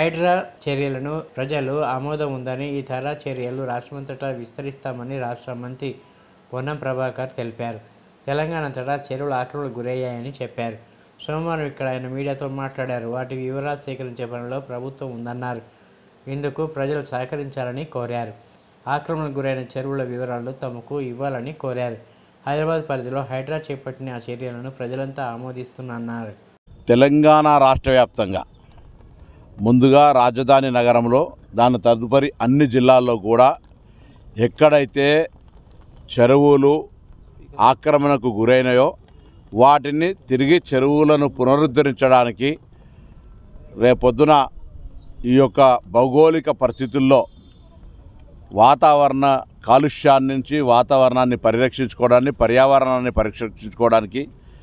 హైడ్రా చర్యలను ప్రజలు ఆమోదం ఉందని ఈ తరహా చర్యలు రాష్ట్రమంతటా విస్తరిస్తామని రాష్ట్ర మంత్రి పొన్నం ప్రభాకర్ తెలిపారు. తెలంగాణ అంతటా చెరువులు ఆక్రమణకు గురయ్యాయని చెప్పారు. సోమవారం ఇక్కడ ఆయన మీడియాతో మాట్లాడారు. వాటి వివరాలు సేకరించే పనిలో ప్రభుత్వం ఉందన్నారు. ఇందుకు ప్రజలు సహకరించాలని కోరారు. ఆక్రమణకు గురైన చెరువుల వివరాలు తమకు ఇవ్వాలని కోరారు. హైదరాబాద్ పరిధిలో హైడ్రా చేపట్టిన ఆ చర్యలను ప్రజలంతా ఆమోదిస్తున్నారు. తెలంగాణ రాష్ట్ర వ్యాప్తంగా ముందుగా రాజధాని నగరంలో దాని తదుపరి అన్ని జిల్లాల్లో కూడా ఎక్కడైతే చెరువులు ఆక్రమణకు గురైనాయో వాటిని తిరిగి చెరువులను పునరుద్ధరించడానికి రేపొద్దున ఈ యొక్క భౌగోళిక పరిస్థితుల్లో వాతావరణ కాలుష్యాన్ని నుంచి వాతావరణాన్ని పరిరక్షించుకోవడానికి పర్యావరణాన్ని పరిరక్షించుకోవడానికి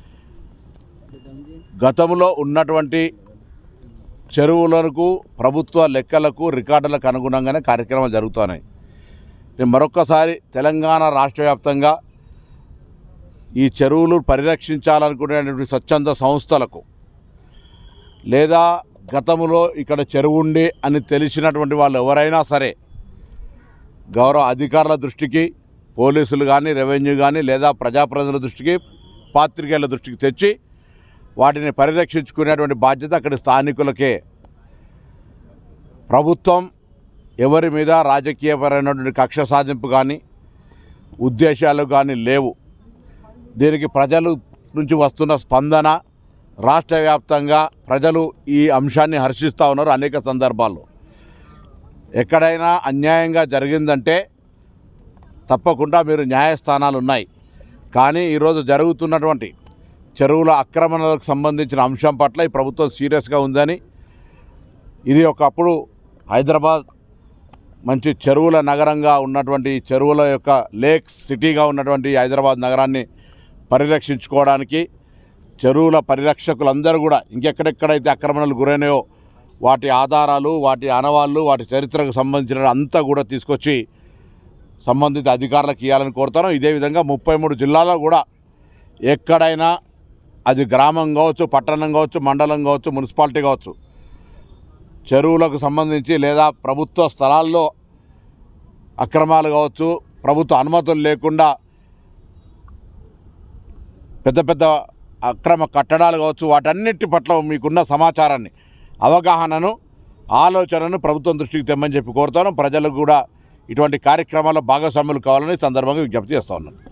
గతంలో ఉన్నటువంటి చెరువులకు ప్రభుత్వ లెక్కలకు రికార్డులకు అనుగుణంగానే కార్యక్రమాలు జరుగుతున్నాయి. మరొక్కసారి తెలంగాణ రాష్ట్ర వ్యాప్తంగా ఈ చెరువులు పరిరక్షించాలనుకునేటువంటి స్వచ్ఛంద సంస్థలకు లేదా గతంలో ఇక్కడ చెరువు ఉండి అని తెలిసినటువంటి వాళ్ళు ఎవరైనా సరే గౌరవ అధికారుల దృష్టికి పోలీసులు కానీ రెవెన్యూ కానీ లేదా ప్రజాప్రతినిధుల దృష్టికి పాత్రికేయుల దృష్టికి తెచ్చి వాటిని పరిరక్షించుకునేటువంటి బాధ్యత అక్కడి స్థానికులకే. ప్రభుత్వం ఎవరి మీద రాజకీయపరమైనటువంటి కక్ష సాధింపు కానీ ఉద్దేశాలు కానీ లేవు. దీనికి ప్రజల నుంచి వస్తున్న స్పందన రాష్ట్ర వ్యాప్తంగా ప్రజలు ఈ అంశాన్ని హర్షిస్తూ ఉన్నారు. అనేక సందర్భాల్లో ఎక్కడైనా అన్యాయంగా జరిగిందంటే తప్పకుండా మీరు న్యాయస్థానాలు ఉన్నాయి. కానీ ఈరోజు జరుగుతున్నటువంటి చెరువుల ఆక్రమణలకు సంబంధించిన అంశం పట్ల ఈ ప్రభుత్వం సీరియస్గా ఉందని, ఇది ఒకప్పుడు హైదరాబాద్ మంచి చెరువుల నగరంగా ఉన్నటువంటి చెరువుల యొక్క లేక్ సిటీగా ఉన్నటువంటి హైదరాబాద్ నగరాన్ని పరిరక్షించుకోవడానికి చెరువుల పరిరక్షకులందరూ కూడా ఇంకెక్కడెక్కడైతే ఆక్రమణలు గురైనాయో వాటి ఆధారాలు, వాటి ఆనవాళ్ళు, వాటి చరిత్రకు సంబంధించిన అంతా కూడా తీసుకొచ్చి సంబంధిత అధికారులకు ఇవ్వాలని కోరుతాను. ఇదే విధంగా 33 జిల్లాల్లో కూడా ఎక్కడైనా అది గ్రామం కావచ్చు, పట్టణం కావచ్చు, మండలం కావచ్చు, మున్సిపాలిటీ కావచ్చు, చెరువులకు సంబంధించి లేదా ప్రభుత్వ స్థలాల్లో అక్రమాలు కావచ్చు, ప్రభుత్వ అనుమతులు లేకుండా పెద్ద పెద్ద అక్రమ కట్టడాలు కావచ్చు, వాటన్నిటి పట్ల మీకున్న సమాచారాన్ని, అవగాహనను, ఆలోచనను ప్రభుత్వం దృష్టికి తెమ్మని చెప్పి కోరుతాను. ప్రజలకు కూడా ఇటువంటి కార్యక్రమాల్లో భాగస్వాములు కావాలని సందర్భంగా విజ్ఞప్తి చేస్తూ ఉన్నాను.